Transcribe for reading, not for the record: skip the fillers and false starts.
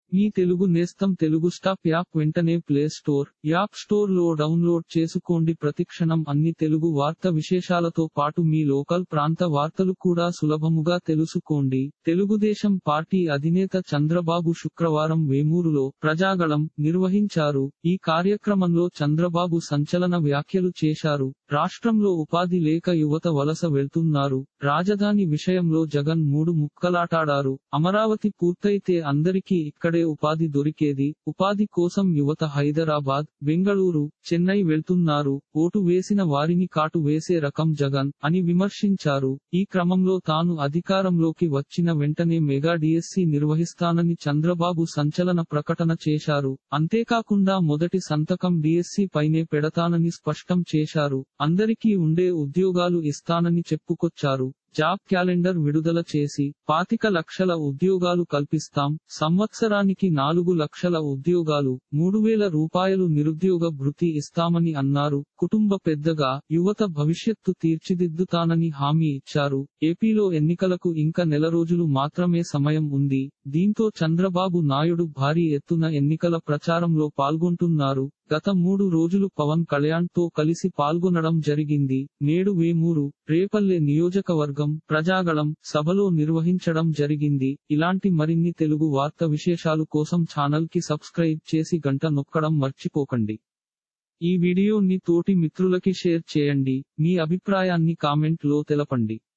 మీ తెలుగు నేస్తం Telugu stop app వెంటనే play store, app store లో డౌన్లోడ్ చేసుకోండి. ప్రతిక్షణం అన్ని తెలుగు వార్త విశేషాలతో పాటు మీ లోకల్ ప్రాంత వార్తలు కూడా సులభముగా తెలుసుకోండి. తెలుగుదేశం పార్టీ అధినేత చంద్రబాబు శుక్రవారం వేమూరులో ప్రజాగళం నిర్వహించారు. ఈ కార్యక్రమంలో చంద్రబాబు సంచలన వ్యాఖ్యలు చేశారు. రాష్ట్రంలో ఉపాధి లేక యువత వలస వెళ్తున్నారు. రాజధాని విషయంలో జగన్ మూడు ముక్కలాటాడారు. అమరావతి పూర్తయితే అందరికీ ఇక్కడే ఉపాధి దొరికేది. ఉపాధి కోసం యువత హైదరాబాద్, బెంగళూరు, చెన్నై వెళ్తున్నారు. ఓటు వేసిన వారిని కాటు వేసే రకం జగన్ అని విమర్శించారు. ఈ క్రమంలో తాను అధికారంలోకి వచ్చిన వెంటనే మెగా డిఎస్సి నిర్వహిస్తానని చంద్రబాబు సంచలన ప్రకటన చేశారు. అంతేకాకుండా మొదటి సంతకం డిఎస్సి పైనే పెడతానని స్పష్టం చేశారు. అందరికీ ఉండే ఉద్యోగాలు ఇస్తానని చెప్పుకొచ్చారు. జాబ్ క్యాలెండర్ విడుదల చేసి 25 లక్షల ఉద్యోగాలు కల్పిస్తాం, సంవత్సరానికి 4 లక్షల ఉద్యోగాలు, 3,000 రూపాయలు నిరుద్యోగ భృతి ఇస్తామని అన్నారు. కుటుంబ పెద్దగా యువత భవిష్యత్తు తీర్చిదిద్దుతానని హామీ ఇచ్చారు. ఏపీలో ఎన్నికలకు ఇంకా నెల రోజులు మాత్రమే సమయం ఉంది. దీంతో చంద్రబాబు నాయుడు భారీ ఎత్తున ఎన్నికల ప్రచారంలో పాల్గొంటున్నారు. గత 3 రోజులు పవన్ కళ్యాణ్ తో కలిసి పాల్గొనడం జరిగింది. నేడు వేమూరు, రేపల్లె నియోజకవర్గం ప్రజాగళం సభలో నిర్వహించడం జరిగింది. ఇలాంటి మరిన్ని తెలుగు వార్త విశేషాలు కోసం ఛానల్ కి సబ్స్క్రైబ్ చేసి గంట నొక్కడం మర్చిపోకండి. ఈ వీడియోని తోటి మిత్రులకి షేర్ చేయండి. మీ అభిప్రాయాన్ని కామెంట్ లో తెలపండి.